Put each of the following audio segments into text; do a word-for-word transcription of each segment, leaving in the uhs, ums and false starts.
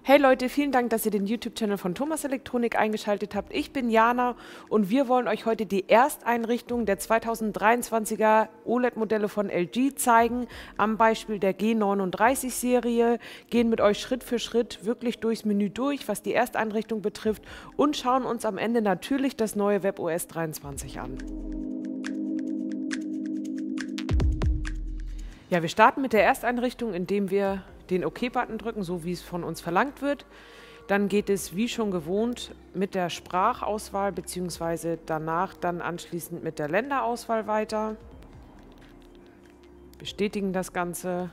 Hey Leute, vielen Dank, dass ihr den YouTube-Channel von Thomas Elektronik eingeschaltet habt. Ich bin Jana und wir wollen euch heute die Ersteinrichtung der zweitausenddreiundzwanziger O L E D-Modelle von L G zeigen, am Beispiel der G neununddreißig-Serie, gehen mit euch Schritt für Schritt wirklich durchs Menü durch, was die Ersteinrichtung betrifft, und schauen uns am Ende natürlich das neue WebOS dreiundzwanzig an. Ja, wir starten mit der Ersteinrichtung, indem wir den OK-Button drücken, so wie es von uns verlangt wird. Dann geht es wie schon gewohnt mit der Sprachauswahl bzw. danach dann anschließend mit der Länderauswahl weiter. Bestätigen das Ganze.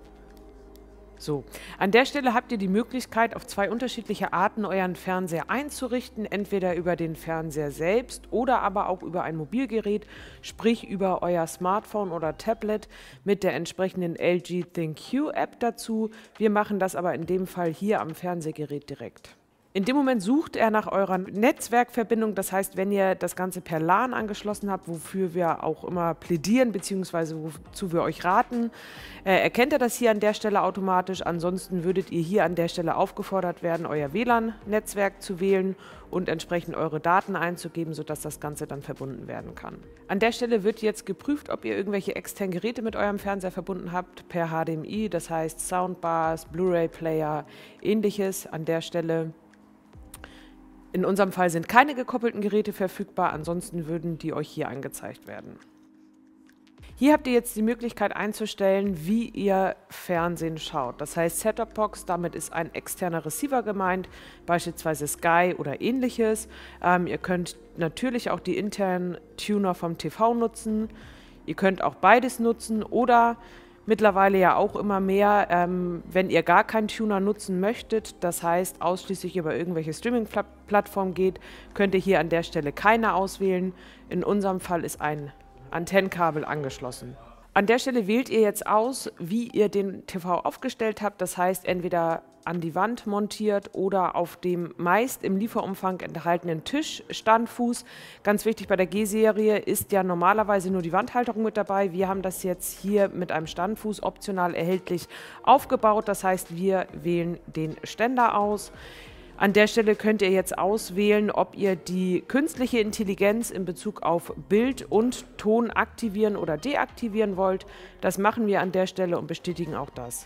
So, an der Stelle habt ihr die Möglichkeit, auf zwei unterschiedliche Arten euren Fernseher einzurichten, entweder über den Fernseher selbst oder aber auch über ein Mobilgerät, sprich über euer Smartphone oder Tablet mit der entsprechenden L G ThinQ-App dazu. Wir machen das aber in dem Fall hier am Fernsehgerät direkt. In dem Moment sucht er nach eurer Netzwerkverbindung, das heißt, wenn ihr das Ganze per LAN angeschlossen habt, wofür wir auch immer plädieren bzw. wozu wir euch raten, äh, erkennt er das hier an der Stelle automatisch. Ansonsten würdet ihr hier an der Stelle aufgefordert werden, euer W L A N-Netzwerk zu wählen und entsprechend eure Daten einzugeben, sodass das Ganze dann verbunden werden kann. An der Stelle wird jetzt geprüft, ob ihr irgendwelche externen Geräte mit eurem Fernseher verbunden habt, per H D M I, das heißt Soundbars, Blu-ray-Player, ähnliches an der Stelle. In unserem Fall sind keine gekoppelten Geräte verfügbar, ansonsten würden die euch hier angezeigt werden. Hier habt ihr jetzt die Möglichkeit einzustellen, wie ihr Fernsehen schaut. Das heißt Set-Top-Box, damit ist ein externer Receiver gemeint, beispielsweise Sky oder ähnliches. Ähm, ihr könnt natürlich auch die internen Tuner vom T V nutzen. Ihr könnt auch beides nutzen oder mittlerweile ja auch immer mehr, ähm, wenn ihr gar keinen Tuner nutzen möchtet, das heißt ausschließlich über irgendwelche Streaming-Plattformen geht, könnt ihr hier an der Stelle keine auswählen. In unserem Fall ist ein Antennenkabel angeschlossen. An der Stelle wählt ihr jetzt aus, wie ihr den T V aufgestellt habt, das heißt entweder an die Wand montiert oder auf dem meist im Lieferumfang enthaltenen Tischstandfuß. Ganz wichtig bei der G-Serie ist ja normalerweise nur die Wandhalterung mit dabei. Wir haben das jetzt hier mit einem Standfuß optional erhältlich aufgebaut, das heißt wir wählen den Ständer aus. An der Stelle könnt ihr jetzt auswählen, ob ihr die künstliche Intelligenz in Bezug auf Bild und Ton aktivieren oder deaktivieren wollt. Das machen wir an der Stelle und bestätigen auch das.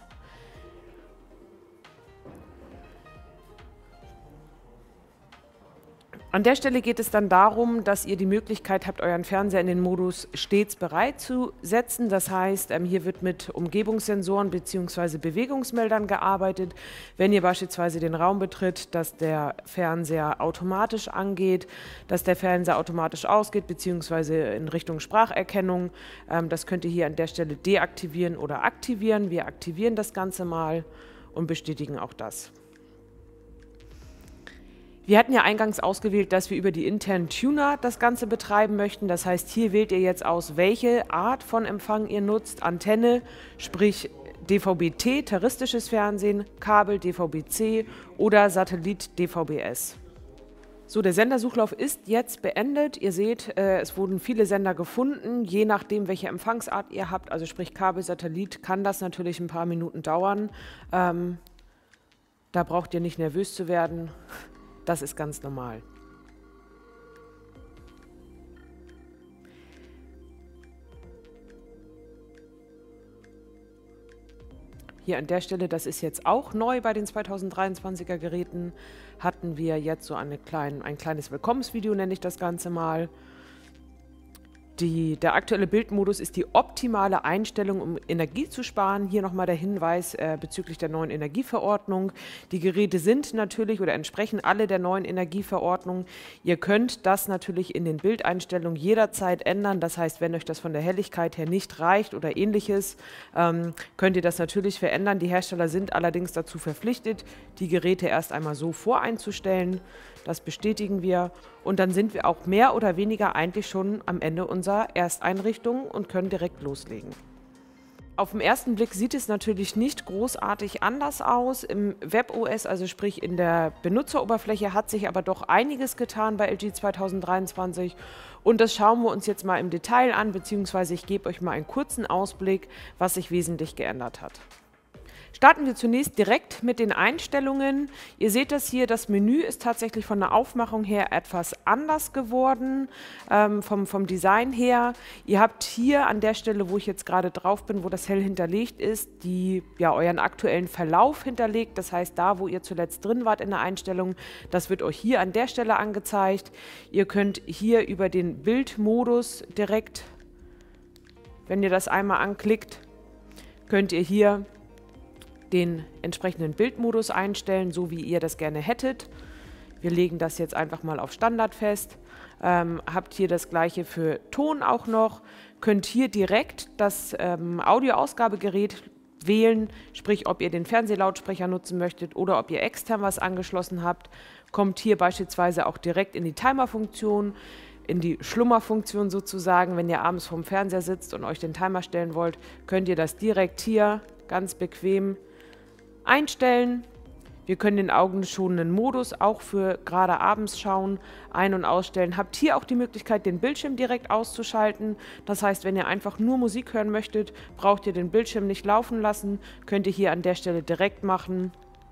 An der Stelle geht es dann darum, dass ihr die Möglichkeit habt, euren Fernseher in den Modus stets bereit zu setzen. Das heißt, ähm, hier wird mit Umgebungssensoren bzw. Bewegungsmeldern gearbeitet. Wenn ihr beispielsweise den Raum betritt, dass der Fernseher automatisch angeht, dass der Fernseher automatisch ausgeht bzw. in Richtung Spracherkennung. Ähm, das könnt ihr hier an der Stelle deaktivieren oder aktivieren. Wir aktivieren das Ganze mal und bestätigen auch das. Wir hatten ja eingangs ausgewählt, dass wir über die internen Tuner das Ganze betreiben möchten. Das heißt, hier wählt ihr jetzt aus, welche Art von Empfang ihr nutzt. Antenne, sprich D V B T, terrestisches Fernsehen, Kabel, D V B C oder Satellit, D V B S. So, der Sendersuchlauf ist jetzt beendet. Ihr seht, äh, es wurden viele Sender gefunden. Je nachdem, welche Empfangsart ihr habt, also sprich Kabel, Satellit, kann das natürlich ein paar Minuten dauern. Ähm, da braucht ihr nicht nervös zu werden. Das ist ganz normal. Hier an der Stelle, das ist jetzt auch neu bei den zweitausenddreiundzwanziger Geräten, hatten wir jetzt so eine kleine, ein kleines Willkommensvideo, nenne ich das Ganze mal. Die, der aktuelle Bildmodus ist die optimale Einstellung, um Energie zu sparen. Hier nochmal der Hinweis äh, bezüglich der neuen Energieverordnung. Die Geräte sind natürlich oder entsprechen alle der neuen Energieverordnung. Ihr könnt das natürlich in den Bildeinstellungen jederzeit ändern. Das heißt, wenn euch das von der Helligkeit her nicht reicht oder ähnliches, ähm, könnt ihr das natürlich verändern. Die Hersteller sind allerdings dazu verpflichtet, die Geräte erst einmal so voreinzustellen. Das bestätigen wir und dann sind wir auch mehr oder weniger eigentlich schon am Ende unserer Ersteinrichtung und können direkt loslegen. Auf den ersten Blick sieht es natürlich nicht großartig anders aus. Im WebOS, also sprich in der Benutzeroberfläche, hat sich aber doch einiges getan bei L G zweitausenddreiundzwanzig und das schauen wir uns jetzt mal im Detail an, beziehungsweise ich gebe euch mal einen kurzen Ausblick, was sich wesentlich geändert hat. Starten wir zunächst direkt mit den Einstellungen. Ihr seht das hier, das Menü ist tatsächlich von der Aufmachung her etwas anders geworden, ähm, vom, vom Design her. Ihr habt hier an der Stelle, wo ich jetzt gerade drauf bin, wo das hell hinterlegt ist, die, ja, euren aktuellen Verlauf hinterlegt. Das heißt, da, wo ihr zuletzt drin wart in der Einstellung, das wird euch hier an der Stelle angezeigt. Ihr könnt hier über den Bildmodus direkt, wenn ihr das einmal anklickt, könnt ihr hier den entsprechenden Bildmodus einstellen, so wie ihr das gerne hättet. Wir legen das jetzt einfach mal auf Standard fest. Ähm, habt hier das gleiche für Ton auch noch. Könnt hier direkt das ähm, Audioausgabegerät wählen, sprich ob ihr den Fernsehlautsprecher nutzen möchtet oder ob ihr extern was angeschlossen habt. Kommt hier beispielsweise auch direkt in die Timer-Funktion, in die Schlummerfunktion sozusagen. Wenn ihr abends vorm Fernseher sitzt und euch den Timer stellen wollt, könnt ihr das direkt hier ganz bequem einstellen. Wir können den augenschonenden Modus auch für gerade abends schauen ein- und ausstellen. Habt hier auch die Möglichkeit, den Bildschirm direkt auszuschalten. Das heißt, wenn ihr einfach nur Musik hören möchtet, braucht ihr den Bildschirm nicht laufen lassen. Könnt ihr hier an der Stelle direkt machen.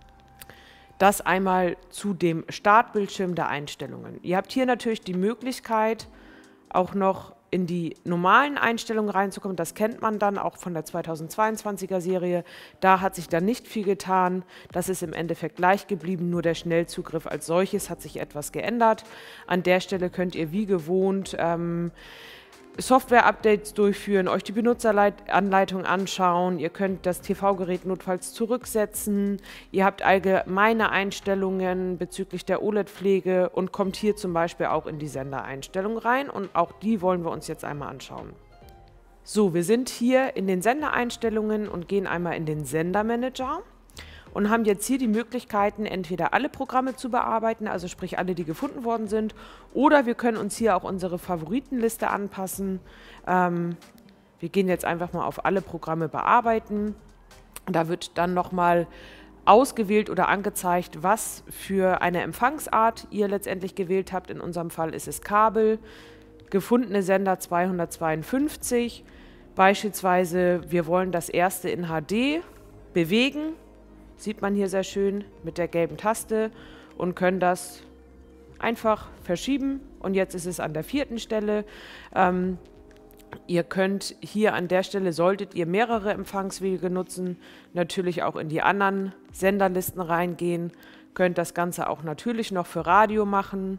Das einmal zu dem Startbildschirm der Einstellungen. Ihr habt hier natürlich die Möglichkeit, auch noch in die normalen Einstellungen reinzukommen. Das kennt man dann auch von der zweitausendzweiundzwanziger Serie. Da hat sich dann nicht viel getan. Das ist im Endeffekt gleich geblieben. Nur der Schnellzugriff als solches hat sich etwas geändert. An der Stelle könnt ihr wie gewohnt ähm, Software-Updates durchführen, euch die Benutzeranleitung anschauen. Ihr könnt das T V-Gerät notfalls zurücksetzen. Ihr habt allgemeine Einstellungen bezüglich der O L E D-Pflege und kommt hier zum Beispiel auch in die Sendereinstellung rein. Und auch die wollen wir uns jetzt einmal anschauen. So, wir sind hier in den Sendereinstellungen und gehen einmal in den Sendermanager und haben jetzt hier die Möglichkeiten, entweder alle Programme zu bearbeiten, also sprich alle, die gefunden worden sind, oder wir können uns hier auch unsere Favoritenliste anpassen. Ähm, wir gehen jetzt einfach mal auf alle Programme bearbeiten. Da wird dann nochmal ausgewählt oder angezeigt, was für eine Empfangsart ihr letztendlich gewählt habt. In unserem Fall ist es Kabel, gefundene Sender zweihundertzweiundfünfzig. Beispielsweise, wir wollen das erste in H D bewegen. Sieht man hier sehr schön mit der gelben Taste und können das einfach verschieben. Und jetzt ist es an der vierten Stelle. Ähm, ihr könnt hier an der Stelle, solltet ihr mehrere Empfangswege nutzen, natürlich auch in die anderen Senderlisten reingehen. Könnt das Ganze auch natürlich noch für Radio machen.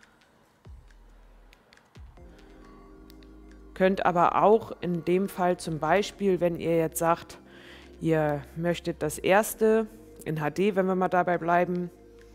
Könnt aber auch in dem Fall zum Beispiel, wenn ihr jetzt sagt, ihr möchtet das erste in H D, wenn wir mal dabei bleiben,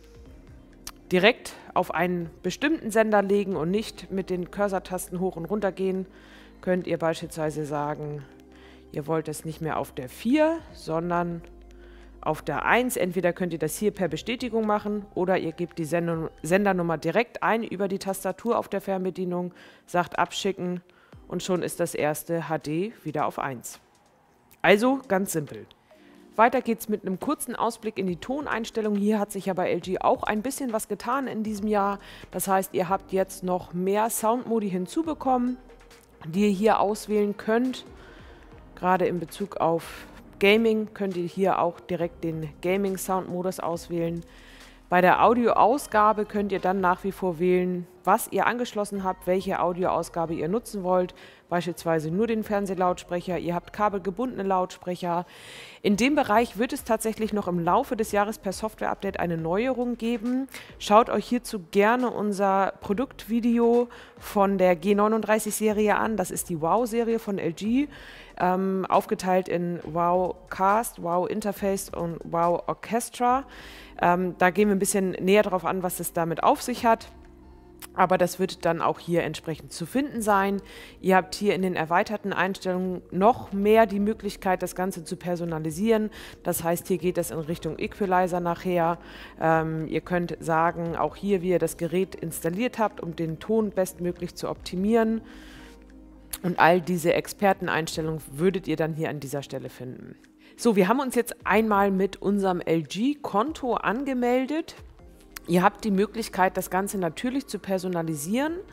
direkt auf einen bestimmten Sender legen und nicht mit den Cursor-Tasten hoch und runter gehen, könnt ihr beispielsweise sagen, ihr wollt es nicht mehr auf der vier, sondern auf der eins. Entweder könnt ihr das hier per Bestätigung machen oder ihr gebt die Sender Sendernummer direkt ein über die Tastatur auf der Fernbedienung, sagt abschicken und schon ist das erste H D wieder auf eins. Also ganz simpel. Weiter geht's mit einem kurzen Ausblick in die Toneinstellung. Hier hat sich ja bei L G auch ein bisschen was getan in diesem Jahr. Das heißt, ihr habt jetzt noch mehr Soundmodi hinzubekommen, die ihr hier auswählen könnt. Gerade in Bezug auf Gaming könnt ihr hier auch direkt den Gaming-Sound-Modus auswählen. Bei der Audioausgabe könnt ihr dann nach wie vor wählen, was ihr angeschlossen habt, welche Audioausgabe ihr nutzen wollt. Beispielsweise nur den Fernsehlautsprecher, ihr habt kabelgebundene Lautsprecher. In dem Bereich wird es tatsächlich noch im Laufe des Jahres per Software-Update eine Neuerung geben. Schaut euch hierzu gerne unser Produktvideo von der G neununddreißig Serie an. Das ist die Wow-Serie von L G, ähm, aufgeteilt in Wow Cast, Wow Interface und Wow Orchestra. Ähm, da gehen wir ein bisschen näher darauf an, was es damit auf sich hat. Aber das wird dann auch hier entsprechend zu finden sein. Ihr habt hier in den erweiterten Einstellungen noch mehr die Möglichkeit, das Ganze zu personalisieren. Das heißt, hier geht es in Richtung Equalizer nachher. Ähm, ihr könnt sagen, auch hier, wie ihr das Gerät installiert habt, um den Ton bestmöglich zu optimieren. Und all diese Experteneinstellungen würdet ihr dann hier an dieser Stelle finden. So, wir haben uns jetzt einmal mit unserem L G-Konto angemeldet. Ihr habt die Möglichkeit, das Ganze natürlich zu personalisieren.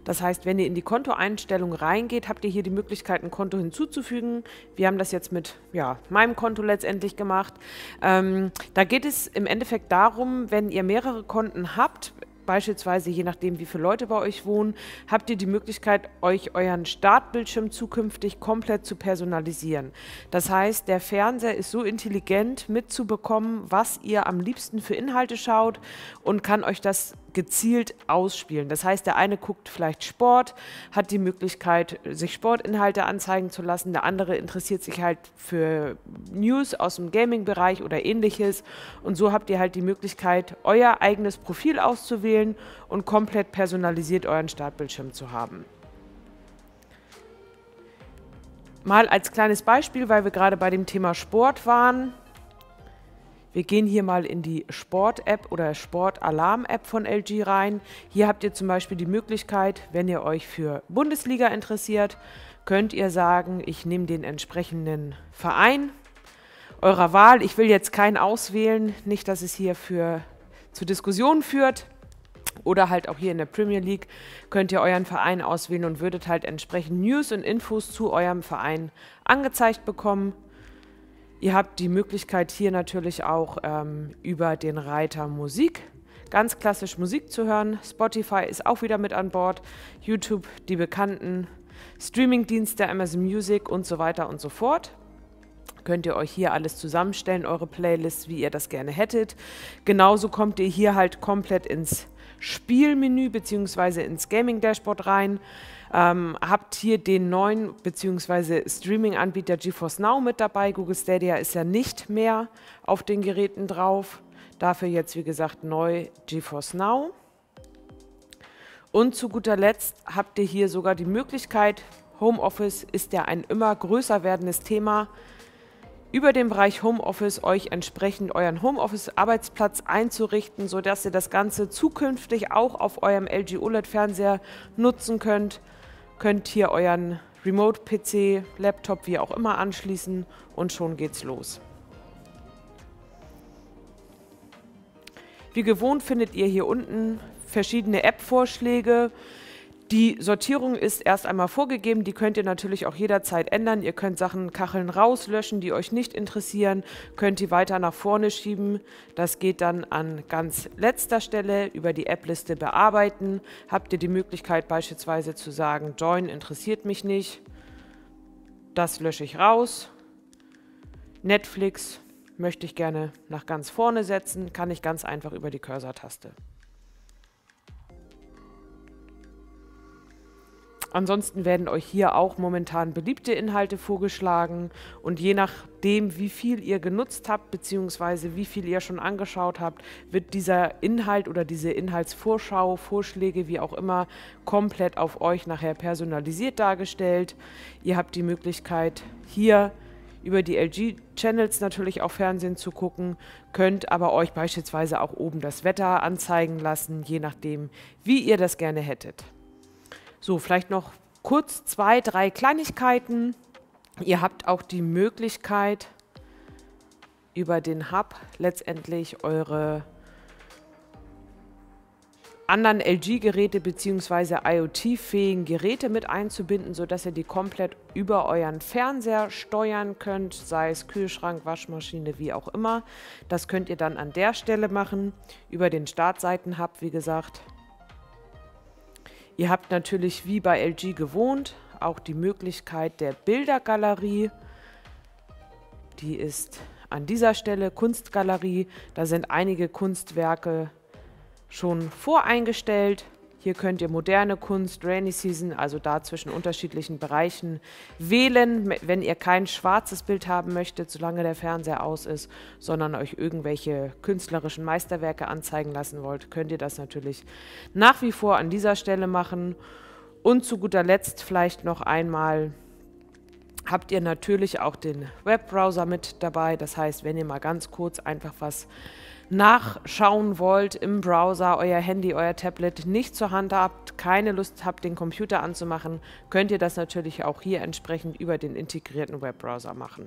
Das heißt, wenn ihr in die Kontoeinstellung reingeht, habt ihr hier die Möglichkeit, ein Konto hinzuzufügen. Wir haben das jetzt mit ja, meinem Konto letztendlich gemacht. Ähm, da geht es im Endeffekt darum, wenn ihr mehrere Konten habt, beispielsweise je nachdem, wie viele Leute bei euch wohnen, habt ihr die Möglichkeit, euch euren Startbildschirm zukünftig komplett zu personalisieren. Das heißt, der Fernseher ist so intelligent mitzubekommen, was ihr am liebsten für Inhalte schaut und kann euch das gezielt ausspielen. Das heißt, der eine guckt vielleicht Sport, hat die Möglichkeit, sich Sportinhalte anzeigen zu lassen, der andere interessiert sich halt für News aus dem Gaming-Bereich oder ähnliches und so habt ihr halt die Möglichkeit, euer eigenes Profil auszuwählen und komplett personalisiert euren Startbildschirm zu haben. Mal als kleines Beispiel, weil wir gerade bei dem Thema Sport waren. Wir gehen hier mal in die Sport-App oder Sport-Alarm-App von L G rein. Hier habt ihr zum Beispiel die Möglichkeit, wenn ihr euch für Bundesliga interessiert, könnt ihr sagen, ich nehme den entsprechenden Verein eurer Wahl. Ich will jetzt keinen auswählen, nicht, dass es hier für, zu Diskussionen führt. Oder halt auch hier in der Premier League könnt ihr euren Verein auswählen und würdet halt entsprechend News und Infos zu eurem Verein angezeigt bekommen. Ihr habt die Möglichkeit hier natürlich auch ähm, über den Reiter Musik ganz klassisch Musik zu hören. Spotify ist auch wieder mit an Bord, YouTube, die bekannten Streamingdienste, Amazon Music und so weiter und so fort. Könnt ihr euch hier alles zusammenstellen, eure Playlists, wie ihr das gerne hättet. Genauso kommt ihr hier halt komplett ins Spielmenü bzw. ins Gaming-Dashboard rein. Ähm, habt hier den neuen bzw. Streaming-Anbieter GeForce Now mit dabei. Google Stadia ist ja nicht mehr auf den Geräten drauf. Dafür jetzt, wie gesagt, neu GeForce Now. Und zu guter Letzt habt ihr hier sogar die Möglichkeit, Homeoffice ist ja ein immer größer werdendes Thema, über den Bereich Homeoffice euch entsprechend euren Homeoffice-Arbeitsplatz einzurichten, sodass ihr das Ganze zukünftig auch auf eurem L G O L E D-Fernseher nutzen könnt. Könnt hier euren Remote-P C, Laptop, wie auch immer anschließen und schon geht's los. Wie gewohnt findet ihr hier unten verschiedene App-Vorschläge. Die Sortierung ist erst einmal vorgegeben, die könnt ihr natürlich auch jederzeit ändern. Ihr könnt Sachen, Kacheln rauslöschen, die euch nicht interessieren, könnt die weiter nach vorne schieben. Das geht dann an ganz letzter Stelle über die App-Liste bearbeiten. Habt ihr die Möglichkeit beispielsweise zu sagen, Join interessiert mich nicht, das lösche ich raus. Netflix möchte ich gerne nach ganz vorne setzen, kann ich ganz einfach über die Cursor-Taste. Ansonsten werden euch hier auch momentan beliebte Inhalte vorgeschlagen und je nachdem, wie viel ihr genutzt habt bzw. wie viel ihr schon angeschaut habt, wird dieser Inhalt oder diese Inhaltsvorschau, Vorschläge, wie auch immer, komplett auf euch nachher personalisiert dargestellt. Ihr habt die Möglichkeit, hier über die L G-Channels natürlich auch Fernsehen zu gucken, könnt aber euch beispielsweise auch oben das Wetter anzeigen lassen, je nachdem, wie ihr das gerne hättet. So, vielleicht noch kurz zwei, drei Kleinigkeiten. Ihr habt auch die Möglichkeit, über den Hub letztendlich eure anderen L G-Geräte bzw. IoT-fähigen Geräte mit einzubinden, sodass ihr die komplett über euren Fernseher steuern könnt, sei es Kühlschrank, Waschmaschine, wie auch immer. Das könnt ihr dann an der Stelle machen, über den Startseiten-Hub, wie gesagt. Ihr habt natürlich wie bei L G gewohnt auch die Möglichkeit der Bildergalerie. Die ist an dieser Stelle Kunstgalerie. Da sind einige Kunstwerke schon voreingestellt. Hier könnt ihr moderne Kunst, Rainy Season, also da zwischen unterschiedlichen Bereichen wählen, wenn ihr kein schwarzes Bild haben möchtet, solange der Fernseher aus ist, sondern euch irgendwelche künstlerischen Meisterwerke anzeigen lassen wollt, könnt ihr das natürlich nach wie vor an dieser Stelle machen. Und zu guter Letzt vielleicht noch einmal habt ihr natürlich auch den Webbrowser mit dabei. Das heißt, wenn ihr mal ganz kurz einfach was nachschauen wollt im Browser, euer Handy, euer Tablet nicht zur Hand habt, keine Lust habt, den Computer anzumachen, könnt ihr das natürlich auch hier entsprechend über den integrierten Webbrowser machen.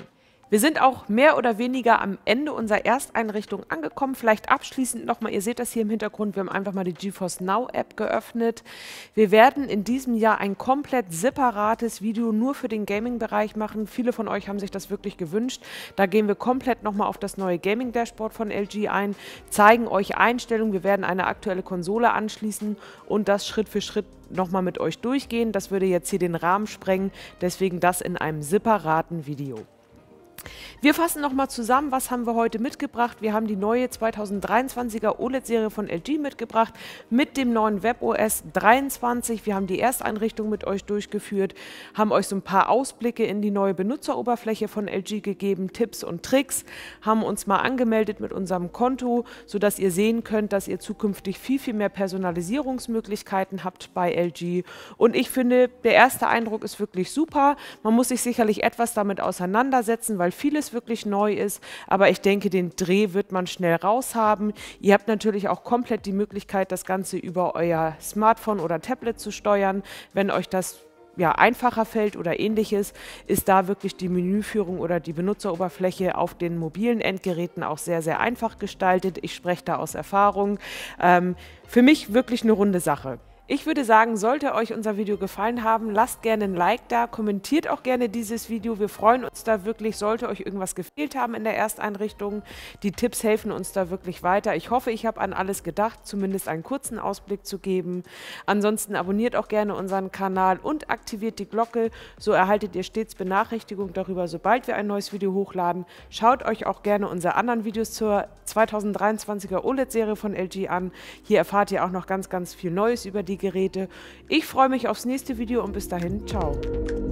Wir sind auch mehr oder weniger am Ende unserer Ersteinrichtung angekommen. Vielleicht abschließend nochmal, ihr seht das hier im Hintergrund, wir haben einfach mal die GeForce Now App geöffnet. Wir werden in diesem Jahr ein komplett separates Video nur für den Gaming-Bereich machen. Viele von euch haben sich das wirklich gewünscht. Da gehen wir komplett nochmal auf das neue Gaming-Dashboard von L G ein, zeigen euch Einstellungen, wir werden eine aktuelle Konsole anschließen und das Schritt für Schritt nochmal mit euch durchgehen. Das würde jetzt hier den Rahmen sprengen, deswegen das in einem separaten Video. Wir fassen nochmal zusammen, was haben wir heute mitgebracht. Wir haben die neue zweitausenddreiundzwanziger O L E D-Serie von L G mitgebracht mit dem neuen WebOS dreiundzwanzig. Wir haben die Ersteinrichtung mit euch durchgeführt, haben euch so ein paar Ausblicke in die neue Benutzeroberfläche von L G gegeben, Tipps und Tricks, haben uns mal angemeldet mit unserem Konto, sodass ihr sehen könnt, dass ihr zukünftig viel, viel mehr Personalisierungsmöglichkeiten habt bei L G. Und ich finde, der erste Eindruck ist wirklich super. Man muss sich sicherlich etwas damit auseinandersetzen, weil vieles wirklich neu ist, aber ich denke, den Dreh wird man schnell raus haben. Ihr habt natürlich auch komplett die Möglichkeit, das Ganze über euer Smartphone oder Tablet zu steuern. Wenn euch das ja, einfacher fällt oder ähnliches, ist da wirklich die Menüführung oder die Benutzeroberfläche auf den mobilen Endgeräten auch sehr, sehr einfach gestaltet. Ich spreche da aus Erfahrung. Ähm, für mich wirklich eine runde Sache. Ich würde sagen, sollte euch unser Video gefallen haben, lasst gerne ein Like da, kommentiert auch gerne dieses Video. Wir freuen uns da wirklich, sollte euch irgendwas gefehlt haben in der Ersteinrichtung. Die Tipps helfen uns da wirklich weiter. Ich hoffe, ich habe an alles gedacht, zumindest einen kurzen Ausblick zu geben. Ansonsten abonniert auch gerne unseren Kanal und aktiviert die Glocke, so erhaltet ihr stets Benachrichtigungen darüber, sobald wir ein neues Video hochladen. Schaut euch auch gerne unsere anderen Videos zur zweitausenddreiundzwanziger O L E D-Serie von L G an. Hier erfahrt ihr auch noch ganz, ganz viel Neues über die Geräte. Ich freue mich aufs nächste Video und bis dahin, ciao.